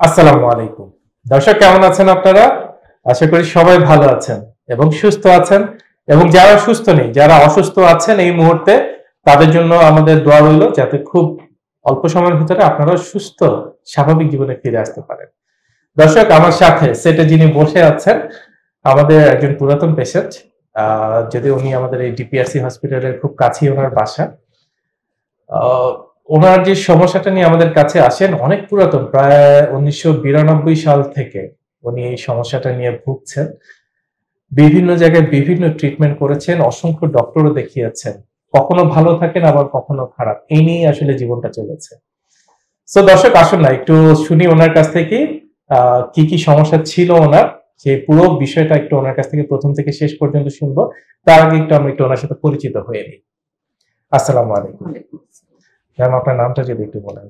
আসসালামু আলাইকুম। দর্শক কেমন আছেন আপনারা? আশা করি সবাই ভালো আছেন এবং সুস্থ আছেন, এবং যারা সুস্থ নেই, যারা অসুস্থ আছেন এই মুহূর্তে, তাদের জন্য আমাদের দোয়া রইল যাতে খুব অল্প সময়ের ভিতরে আপনারা সুস্থ স্বাভাবিক জীবনে ফিরে আসতে পারেন। দর্শক, আমার সাথে সেটে যিনি বসে আছেন আমাদের একজন পুরাতন পেশেন্ট, যদি উনি আমাদের এই ডিপিআরসি হসপিটালের খুব কাছেই ওনার বাসা। আহ, ওনার যে সমস্যাটা নিয়ে আমাদের কাছে আসেন অনেক পুরাতন, প্রায় 1992 সাল থেকে উনি এই সমস্যাটা নিয়ে ভুগছেন। বিভিন্ন জায়গায় বিভিন্ন ট্রিটমেন্ট করেছেন, অসংখ্য ডক্টরও দেখিয়েছেন, কখনো ভালো থাকেন আবার কখনো খারাপ, এই নিয়ে আসলে জীবনটা চলেছে। তো দর্শক, আসুন না একটু শুনি ওনার কাছ থেকে কি কি সমস্যা ছিল ওনার, সেই পুরো বিষয়টা একটু ওনার কাছ থেকে প্রথম থেকে শেষ পর্যন্ত শুনবো। তার আগে আমরা একটু ওনার সাথে পরিচিত হয়ে নিই। আসসালামু আলাইকুম ম্যাম, আপনার নামটা যদি একটু বলেন।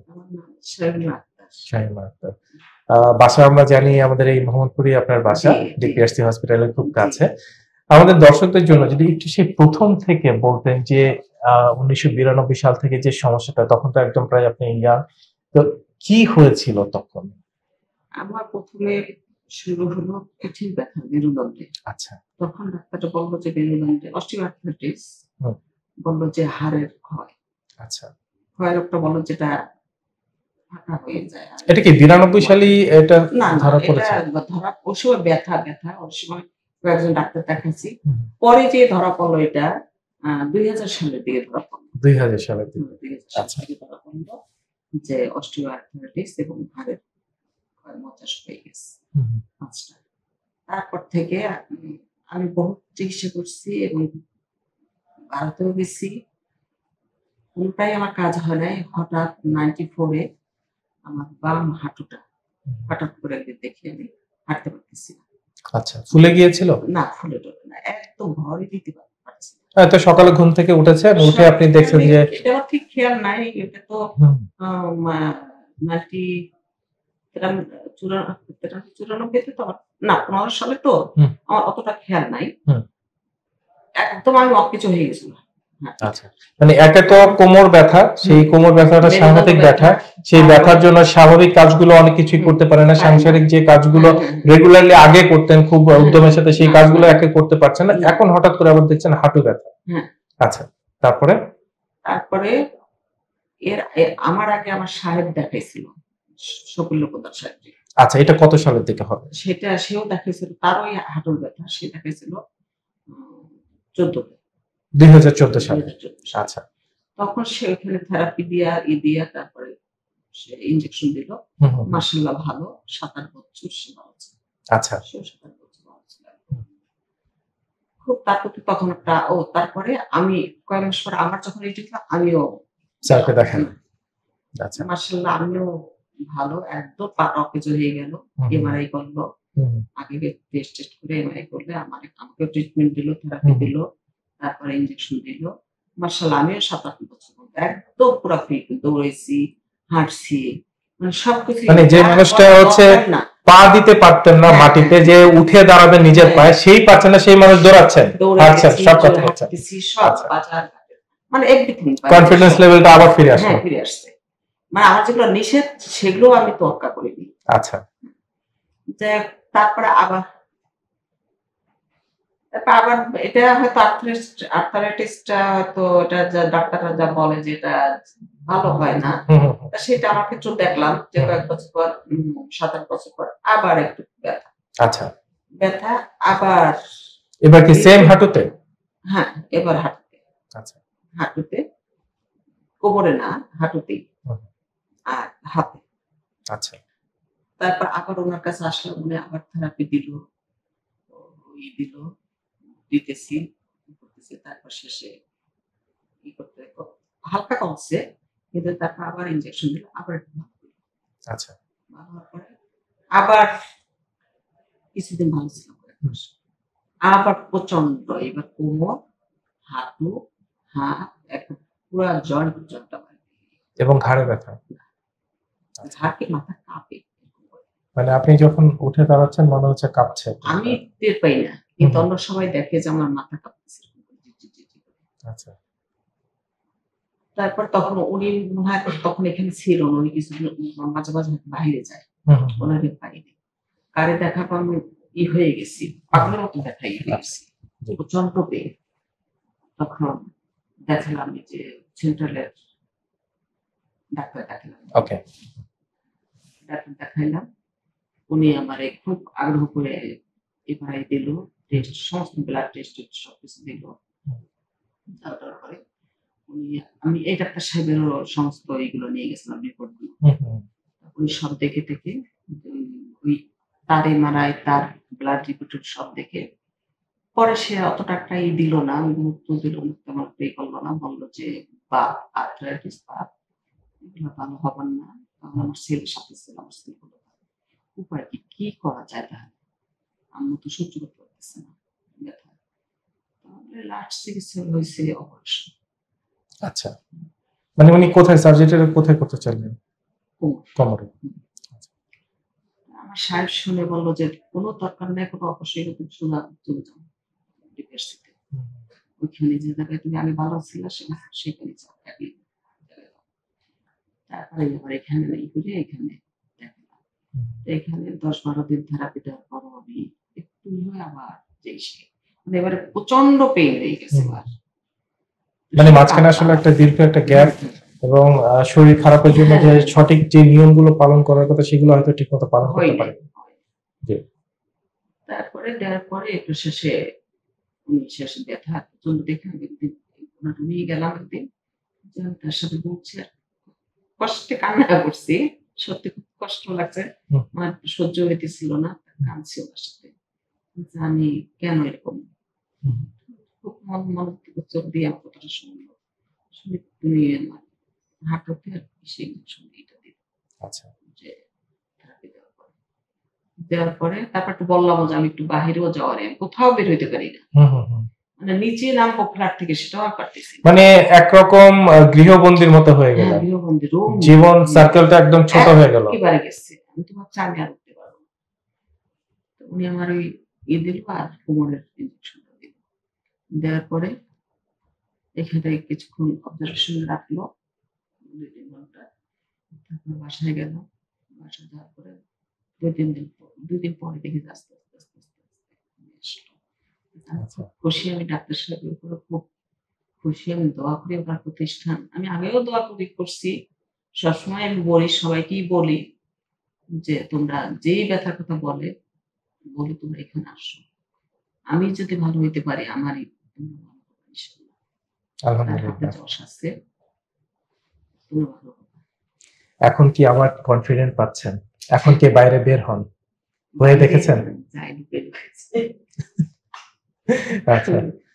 শাহিমা আক্তার। বাসা আমরা জানি আমাদের এই মোহাম্মদপুরে আপনার বাসা, ডিপিআরসি হসপিটালের খুব কাছে। আমাদের দর্শকদের জন্য যদি একটু সেই প্রথম থেকে বলতেন যে 1992 সাল থেকে যে সমস্যাটা, তখন তো একদম প্রায় আপনি ইয়াং, তো কি হয়েছিল তখন? আমার প্রথমে শুরু হলো পিঠের ব্যথা মেরুদণ্ডে। আচ্ছা। তখন ডাক্তারটা বলল যে মেরুদণ্ডে অস্টিওআর্থ্রাইটিস, বলল যে হাড়ের ক্ষয়। আচ্ছা। ক্ষয় রোগটা বলল যেটা ফাঁকা হয়ে যায়। এটা কি 92 সালেই এটা না ধরা এটা পড়েছে? ধরা ওই সময় ব্যথা ওই সময় কয়েকজন ডাক্তার দেখাইছি। পরে যে ধরা পড়লো এটা 2000 সালের দিকে ধরা পড়লো। 2000 সালের দিকে। 2000 সালের দিকে ধরা পড়লো যে অস্টিওআর্থ্রাইটিস এবং হাড়ের ক্ষয় মচাস হয়ে গেছে। পাঁচটা। তারপর থেকে আমি বহুত চিকিৎসা করছি এবং ভারতেও গেছি। কোনটাই আমার কাজ হয় নাই। হঠাৎ 94 এ আমার বাম হাঁটুটা হঠাৎ করে একদিন দেখি আমি হাঁটতে পারতেছি না। আচ্ছা, ফুলে গিয়েছিল? না, ফুলে টলে না। একদম ভরই দিতে পারছি না। তো সকালে ঘুম থেকে উঠেছেন, উঠে আপনি দেখছেন যে এটা আমার ঠিক খেয়াল নাই। এটা তো 90 94 তে তো না 15 সালে তো আমার অতটা খেয়াল নাই। একদম আমি অকেজো হয়ে গেছিলাম। আচ্ছা, মানে একে তো কোমর ব্যথা, সেই কোমর ব্যথাটা সাংঘাতিক ব্যথা, সেই ব্যথার জন্য স্বাভাবিক কাজগুলো অনেক কিছুই করতে পারে না, সাংসারিক যে কাজগুলো রেগুলারলি আগে করতেন খুব উদ্যমের সাথে, সেই কাজগুলো একে করতে পারছেন না, এখন হঠাৎ করে আবার দেখছেন হাঁটু ব্যথা। আচ্ছা, তারপরে আমার আগে আমার সাহেব দেখাইছিল, শফিউল প্রধান সাহেব। আচ্ছা, এটা কত সালের দিকে হবে? সেও দেখাইছিল, তারও হাঁটুর ব্যথা, সে দেখাইছিল 14 2014 সালে। আচ্ছা, তখন সে ওখানে থেরাপি দিয়া তারপরে সে ইনজেকশন দিল। মাশাআল্লাহ ভালো, 7-8 বছর সেবা হচ্ছে। আচ্ছা, খুব তারপর তখন একটা তারপরে আমি কয়েক মাস পর আমার যখন এই ছিল আমিও স্যারকে দেখান। আচ্ছা, মাশাআল্লাহ আমিও ভালো, একদম পা অকেজো হয়ে গেল। এমআরআই করলো, আগে টেস্ট করে এমআরআই করলে আমাকে ট্রিটমেন্ট দিল, থেরাপি দিল, তারপরে ইনজেকশন দিল। মাশাআল্লাহ আমিও 7-8 বছর একদম পুরো ফিট, দৌড়াইছি, হাঁটছি, মানে সবকিছু। মানে যে মানুষটা হচ্ছে পা দিতে পারতেন না মাটিতে, যে উঠে দাঁড়াবেন নিজের পায়ে, সেই পারছেন না, সেই মানুষ দৌড়াচ্ছেন, হাঁটছেন, সব কথা হচ্ছে, সব বাজার মানে এভরিথিং, কনফিডেন্স লেভেলটা আবার ফিরে আসছে। ফিরে আসছে। মানে আমার যেগুলো নিষেধ সেগুলো আমি তোয়াক্কা করিনি। আচ্ছা, তারপরে আবার এটা হয়তো আর্থারাইটিসটা হয়তো এটা যা ডাক্তাররা যা বলে যে এটা ভালো হয় না, সেটা আমার ক্ষেত্রে দেখলাম যে কয়েক বছর পর 7-8 বছর পর আবার একটু ব্যথা। আচ্ছা, ব্যথা আবার। এবার কি সেম হাঁটুতে? হ্যাঁ, এবার হাঁটুতে। আচ্ছা, হাঁটুতে, কোমরে না, হাঁটুতেই আর হাতে। আচ্ছা, তারপর আবার ওনার কাছে আসলাম, উনি আবার থেরাপি দিল, দিতেছি, তারপর শেষে করতে হালকা কমছে, কিন্তু তারপর আবার ইনজেকশন দিল, আবার একটু ভালো হলো। আচ্ছা, ভালো হওয়ার পরে আবার কিছুদিন ভালো ছিল, আবার প্রচন্ড, এবার কোমর, হাঁটু, হাত, একটা পুরো জয়েন্ট পর্যন্ত, এবং ঘাড়ে ব্যথা, ঘাড়ে মাথা কাঁপে। মানে আপনি যখন উঠে দাঁড়াচ্ছেন মনে হচ্ছে কাঁপছে। আমি টের পাই না, কিন্তু অন্য সবাই দেখে যে আমার মাথা কাঁপছে। আচ্ছা, তারপর তখন উনি মনে হয় তখন এখানে ছিল না, উনি কিছুদিন মাঝে মাঝে বাইরে যায়। ওনাকে পাইনি। কারে দেখাবো আমি হয়ে গেছি, পাগলের মতো দেখাই গেছি, প্রচন্ড পেয়ে। তখন দেখালাম যে সেন্ট্রালের ডাক্তার দেখালাম, ডাক্তার দেখাইলাম। উনি আমারে খুব আগ্রহ করে এমআরআই দিল, টেস্ট, সমস্ত ব্লাড টেস্ট সবকিছু দিল। তারপরে আমি এই ডাক্তার সাহেবেরও সমস্ত এইগুলো নিয়ে গেছিলাম, রিপোর্টগুলো। উনি সব দেখে টেকে ওই তার এমআরআই, তার ব্লাড রিপোর্ট সব দেখে পরে সে অত টাকাই দিল না, গুরুত্ব দিল না, তেমন পে করলো না। বললো যে বা আর্থ্রাইটিস বা এগুলো ভালো হবার না। তখন আমার ছেলের সাথে ছিল, আমার ছেলে বলল উপায় কি করা যায় তাহলে, আম্মু তো সহ্য করতে পারতেছে না ব্যথা। তাহলে লাস্ট চিকিৎসা হয়েছে অপারেশন। আচ্ছা, মানে উনি কোথায় সার্জারিটা কোথায় করতে চাইলেন? কোমরে। আমার সাহেব শুনে বললো যে কোনো দরকার নেই, কোনো অপারেশন, তুমি সোজা চলে যাও ইউনিভার্সিটি, ওইখানে যে জায়গায় তুমি আগে ভালো ছিল সেখানে যাও। তারপরে আবার এখানে এই করে এখানে দেখালাম। এখানে 10-12 দিন থেরাপি দেওয়ার পর আমি একটু হয়ে আবার যেই মানে এবারে প্রচন্ড পেইন হয়ে গেছে। মানে মাঝখানে আসলে একটা দীর্ঘ একটা গ্যাপ, এবং শরীর খারাপের জন্য যে সঠিক যে নিয়মগুলো পালন করার কথা সেগুলো হয়তো ঠিকমতো পালন করতে পারে। তারপরে দেওয়ার পরে একটু শেষে ব্যথা প্রচন্ড দেখে আমি একদিন নিয়ে গেলাম, একদিন তার সাথে বলছি, আর কষ্টে কান্না করছি, সত্যি খুব কষ্ট লাগছে, আমার সহ্য হইতেছিল না, কাঁদছি ওনার সাথে। আমি কেন এরকম খুব মন চোখ দিয়ে আমার কথাটা শুনলো, শুনে তুমি আমার হাঁটুতে আর সেই এটা দিল। আচ্ছা, যে দেওয়ার পরে তারপর একটু বললাম যে আমি একটু বাহিরেও যাওয়ার, আমি কোথাও বের হইতে পারি না, মানে নিচে নামবো ফ্ল্যাট থেকে সেটাও আর পারতেছি না। মানে একরকম গৃহবন্দির মতো হয়ে গেল, গৃহবন্দী জীবন সার্কেলটা একদম ছোট হয়ে গেল। একেবারে গেছে, আমি তো ভাবছি আমি আর উঠতে পারবো না। উনি আমার ওই দিল আর কোমরের ইনজেকশনটা দিল। দেওয়ার পরে এখানে কিছুক্ষণ অবজারভেশনে রাখলো 2-3 ঘন্টা। তারপর বাসায় গেল, বাসায় যাওয়ার পরে 2 দিন পরে দেখি আস্তে আস্তে আসলো। খুশি আমি ডাক্তার সাহেবের উপরে খুব খুশি, আমি দোয়া করি ওনার প্রতিষ্ঠান, আমি আগেও দোয়া করছি, সবসময় আমি বলি, সবাইকেই বলি যে তোমরা যেই ব্যথার কথা বলি তোমরা এখানে আসো, আমি যদি ভালো হইতে পারি আমারই এখন কি আবার কনফিডেন্ট পাচ্ছেন? এখন কি বাইরে বের হন, হয়ে দেখেছেন? আচ্ছা,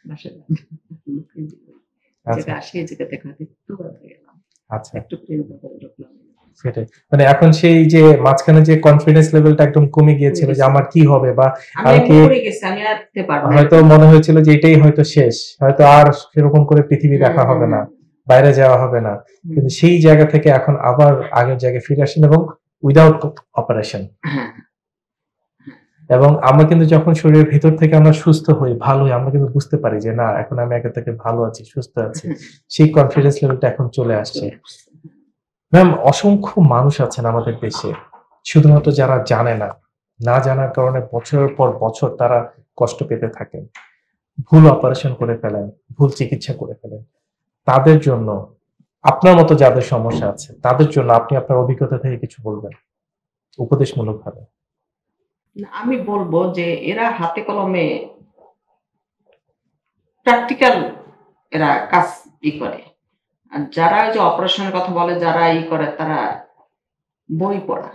সেটাই, মানে এখন সেই যে মাঝখানে যে কনফিডেন্স লেভেলটা একদম কমে গিয়েছিল যে আমার কি হবে, বা হয়তো মনে হয়েছিল যে এটাই হয়তো শেষ, হয়তো আর সেরকম করে পৃথিবী দেখা হবে না, বাইরে যাওয়া হবে না, কিন্তু সেই জায়গা থেকে এখন আবার আগের জায়গায় ফিরে আসেন এবং উইদাউট অপারেশন। এবং আমরা কিন্তু যখন শরীরের ভিতর থেকে আমরা সুস্থ হই, ভালো হই, আমরা কিন্তু বুঝতে পারি যে না, এখন আমি আগে থেকে ভালো আছি, সুস্থ আছি, সেই কনফিডেন্স লেভেলটা এখন চলে আসছে। ম্যাম, অসংখ্য মানুষ আছেন আমাদের দেশে, শুধুমাত্র যারা জানে না, না জানার কারণে বছরের পর বছর তারা কষ্ট পেতে থাকেন, ভুল অপারেশন করে ফেলেন, ভুল চিকিৎসা করে ফেলেন। তাদের জন্য, আপনার মতো যাদের সমস্যা আছে তাদের জন্য আপনি আপনার অভিজ্ঞতা থেকে কিছু বলবেন উপদেশমূলক ভাবে। আমি বলবো যে এরা হাতে কলমে প্র্যাকটিক্যাল এরা কাজ করে, আর যারা যে অপারেশনের কথা বলে, যারা করে তারা বই পড়া।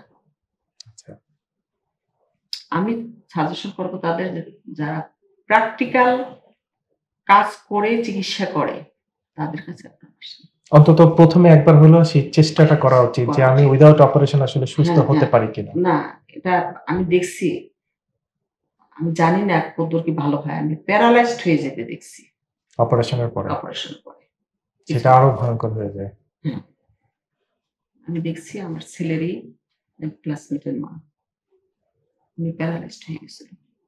আমি সাজেশন করবো তাদের যারা প্র্যাকটিক্যাল কাজ করে চিকিৎসা করে তাদের কাছে অন্তত প্রথমে একবার হলো সেই চেষ্টাটা করা উচিত যে আমি উইদাউট অপারেশন আসলে সুস্থ হতে পারি কিনা। না, এটা আমি দেখছি, আমি জানি না কতদূর কি ভালো হয়, আমি প্যারালাইজড হয়ে যেতে দেখছি অপারেশনের পরে। সেটা আরো ভয়ঙ্কর হয়ে যায়। আমি দেখছি আমার ছেলেরই ক্লাসমেটের মা, উনি প্যারালাইজড হয়ে গেছিল,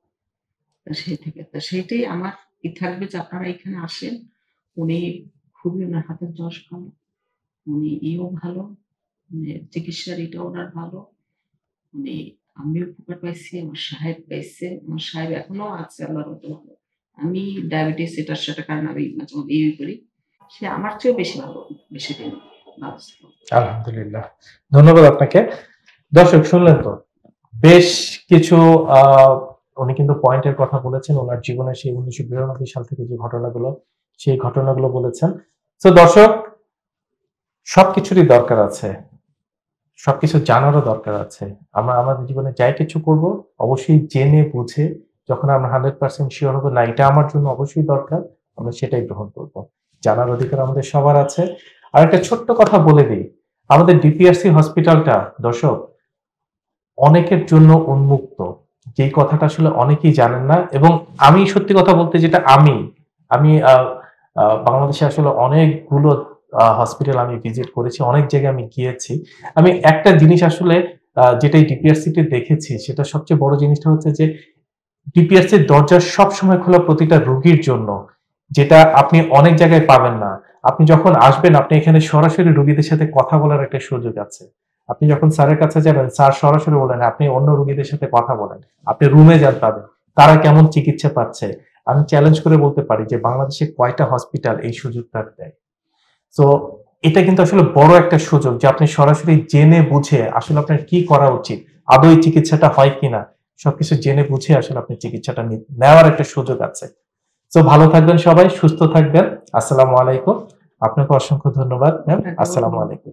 সেইটাই আমার থাকবে যে আপনারা এখানে আসেন, উনি খুবই, ওনার হাতের যশ ভালো, উনি ভালো, চিকিৎসার এটা ওনার ভালো, মানে আমি উপকার পাইছি, আমার সাহেব পাইছে, আমার সাহেব এখনো আছে আল্লাহর মতো ভালো। আমি ডায়াবেটিস এটা সেটা কারণে আমি মাঝে মধ্যে করি। সে আমার চেয়েও বেশি ভালো, বেশি দিন ভালো ছিল। আলহামদুলিল্লাহ, ধন্যবাদ আপনাকে। দর্শক শুনলেন তো, বেশ কিছু উনি কিন্তু পয়েন্টের কথা বলেছেন ওনার জীবনের সেই 1992 সাল থেকে যে ঘটনাগুলো, সেই ঘটনাগুলো বলেছেন। তো দর্শক, সবকিছুরই দরকার আছে, সবকিছু জানারও দরকার আছে। আমরা আমাদের জীবনে যাই কিছু করব অবশ্যই জেনে বুঝে, যখন আমরা 100% শিওর হবো না এটা আমার জন্য অবশ্যই দরকার, আমরা সেটাই গ্রহণ করব। জানার অধিকার আমাদের সবার আছে। আর একটা ছোট্ট কথা বলে দিই, আমাদের ডিপিআরসি হসপিটালটা দর্শক অনেকের জন্য উন্মুক্ত, যেই কথাটা আসলে অনেকেই জানেন না। এবং আমি সত্যি কথা বলতে, যেটা আমি বাংলাদেশে আসলে অনেকগুলো হসপিটাল আমি ভিজিট করেছি, অনেক জায়গায় আমি গিয়েছি। আমি একটা জিনিস আসলে যেটাই ডিপিআরসি তে দেখেছি, সেটা সবচেয়ে বড় জিনিসটা হচ্ছে যে ডিপিআরসি এর দরজা সবসময় খোলা প্রতিটা রোগীর জন্য, যেটা আপনি অনেক জায়গায় পাবেন না। আপনি যখন আসবেন, আপনি এখানে সরাসরি রোগীদের সাথে কথা বলার একটা সুযোগ আছে। আপনি যখন স্যারের কাছে যাবেন, স্যার সরাসরি বলেন, আপনি অন্য রোগীদের সাথে কথা বলেন, আপনি রুমে যান পাবেন, তারা কেমন চিকিৎসা পাচ্ছে। আমি চ্যালেঞ্জ করে বলতে পারি যে বাংলাদেশে কয়টা হসপিটাল এই সুযোগটা দেয়। তো এটা কিন্তু আসলে বড় একটা সুযোগ যে আপনি সরাসরি জেনে বুঝে আসলে আপনার কি করা উচিত, আদৌ এই চিকিৎসাটা হয় কিনা, সবকিছু জেনে বুঝে আসলে আপনি চিকিৎসাটা নেওয়ার একটা সুযোগ আছে। তো ভালো থাকবেন সবাই, সুস্থ থাকবেন। আসসালামু আলাইকুম। আপনাকে অসংখ্য ধন্যবাদ ম্যাম। আসসালামু আলাইকুম।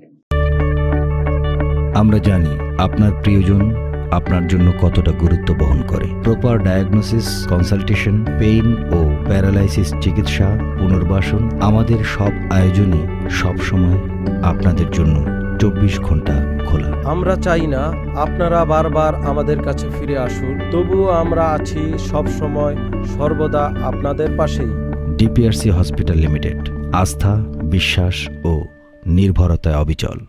আমরা জানি আপনার প্রিয়জন আপনার জন্য কতটা গুরুত্ব বহন করে। প্রপার ডায়াগনোসিস, কনসালটেশন, পেইন ও প্যারালাইসিস চিকিৎসা, পুনর্বাসন, আমাদের সব আয়োজনই সবসময় আপনাদের জন্য 24 ঘন্টা খোলা। আমরা চাই না আপনারা বারবার আমাদের কাছে ফিরে আসুন, তবুও আমরা আছি সব সময় সর্বদা আপনাদের পাশেই। ডিপিআরসি হসপিটাল লিমিটেড, আস্থা, বিশ্বাস ও নির্ভরতায় অবিচল।